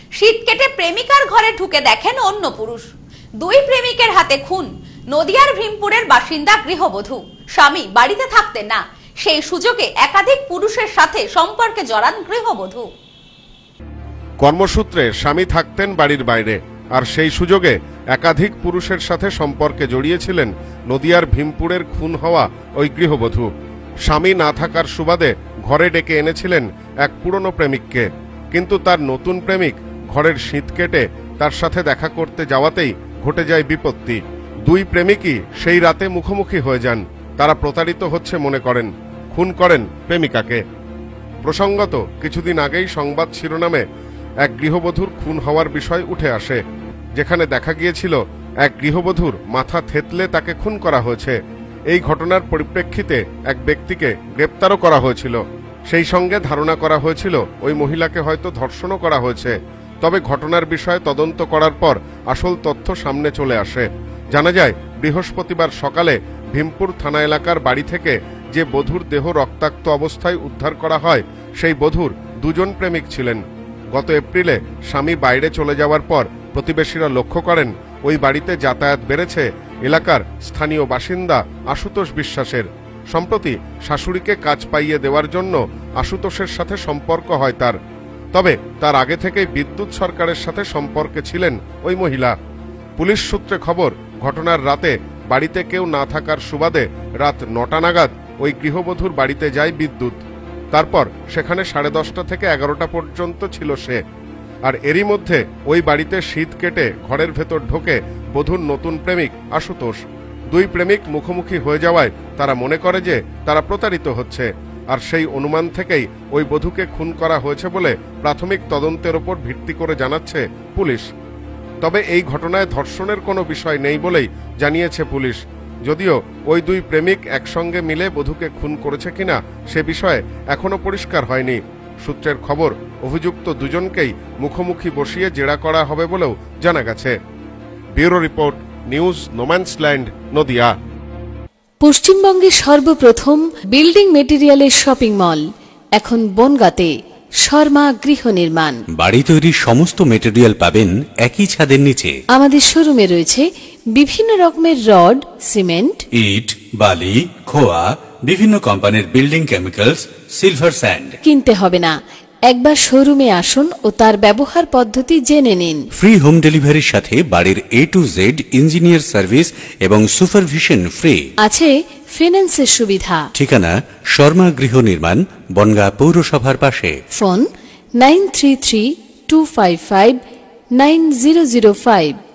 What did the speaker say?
শীত কেটে প্রেমিকার ঘরে ঢুকে দেখেন অন্য পুরুষ। দুই প্রেমিকের হাতে খুন। নদিয়ার ভীমপুরের বাসিন্দা গৃহবধূ। স্বামী বাড়িতে থাকতেন না, সেই সুযোগে একাধিক পুরুষের সাথে সম্পর্কে জড়ান গৃহবধূ। কর্মসূত্রে স্বামী থাকতেন বাড়ির বাইরে, আর সেই সুযোগে একাধিক পুরুষের সাথে সম্পর্কে জড়িয়েছিলেন নদিয়ার ভীমপুরের খুন হওয়া ওই গৃহবধূ। স্বামী না থাকার সুবাদে ঘরে ডেকে এনেছিলেন এক পুরনো প্রেমিককে, কিন্তু তার নতুন প্রেমিক ঘরের শীত কেটে তার সাথে দেখা করতে যাওয়াতেই ঘটে যায় বিপত্তি। দুই প্রেমিকই সেই রাতে মুখোমুখি হয়ে যান। তারা প্রতারিত হচ্ছে মনে করেন, খুন করেন প্রেমিকাকে। প্রসঙ্গত কিছুদিন আগেই সংবাদ শিরোনামে এক গৃহবধূর খুন হওয়ার বিষয় উঠে আসে, যেখানে দেখা গিয়েছিল এক গৃহবধূর মাথা থেতলে তাকে খুন করা হয়েছে। এই ঘটনার পরিপ্রেক্ষিতে এক ব্যক্তিকে গ্রেপ্তারও করা হয়েছিল। সেই সঙ্গে ধারণা করা হয়েছিল ওই মহিলাকে হয়তো ধর্ষণও করা হয়েছে। তবে ঘটনার বিষয়ে তদন্ত করার পর আসল তথ্য সামনে চলে আসে। জানা যায়, বৃহস্পতিবার সকালে ভীমপুর থানা এলাকার বাড়ি থেকে যে বধূর দেহ রক্তাক্ত অবস্থায় উদ্ধার করা হয়, সেই বধূর দুজন প্রেমিক ছিলেন। গত এপ্রিলে স্বামী বাইরে চলে যাওয়ার পর প্রতিবেশীরা লক্ষ্য করেন ওই বাড়িতে যাতায়াত বেড়েছে এলাকার স্থানীয় বাসিন্দা আশুতোষ বিশ্বাসের। সম্প্রতি শাশুড়িকে কাজ পাইয়ে দেওয়ার জন্য আশুতোষের সাথে সম্পর্ক হয় তার। তবে তার আগে থেকেই বিদ্যুৎ সরকারের সাথে সম্পর্কে ছিলেন ওই মহিলা। পুলিশ সূত্রে খবর, ঘটনার রাতে বাড়িতে কেউ না থাকার সুবাদে রাত 9টা নাগাদ ওই গৃহবধূর বাড়িতে যায় বিদ্যুৎ। তারপর সেখানে 10:30 থেকে 11টা পর্যন্ত ছিল সে। আর এরই মধ্যে ওই বাড়িতে শীত কেটে ঘরের ভেতর ঢোকে বধূর নতুন প্রেমিক আশুতোষ। দুই প্রেমিক মুখোমুখি হয়ে যাওয়ায় তারা মনে করে যে তারা প্রতারিত হচ্ছে, আর সেই অনুমান থেকেই ওই বধূকে খুন করা হয়েছে বলে প্রাথমিক তদন্তের ওপর ভিত্তি করে জানাচ্ছে পুলিশ। তবে এই ঘটনায় ধর্ষণের কোনো বিষয় নেই বলেই জানিয়েছে পুলিশ। যদিও ওই দুই প্রেমিক একসঙ্গে মিলে বধূকে খুন করেছে কিনা সে বিষয়ে এখনো পরিষ্কার হয়নি। সূত্রের খবর, অভিযুক্ত দুজনকেই মুখোমুখি বসিয়ে জেরা করা হবে বলেও জানা গেছে। Bureau report, news no man's land, Nadia. পশ্চিমবঙ্গের সর্বপ্রথম বিল্ডিং মেটেরিয়ালের শপিং মল এখন বনগাঁতে। শর্মা গৃহ নির্মাণ। বাড়ি তৈরির সমস্ত মেটেরিয়াল পাবেন একই ছাদের নিচে। আমাদের শোরুমে রয়েছে বিভিন্ন রকমের রড, সিমেন্ট, ইট, বালি, খোয়া, বিভিন্ন কোম্পানির বিল্ডিং কেমিক্যালস, সিলভার স্যান্ড। কিনতে হবে না, একবার শোরুমে আসুন ও তার ব্যবহার পদ্ধতি জেনে নিন। ফ্রি হোম ডেলিভারির সাথে বাড়ির A to Z engineer service এবং সুপারভিশন ফ্রি। আছে ফিন্যান্সের সুবিধা। ঠিকানা শর্মা গৃহ নির্মাণ, বনগাঁ পৌরসভার পাশে। ফোন 9332559005।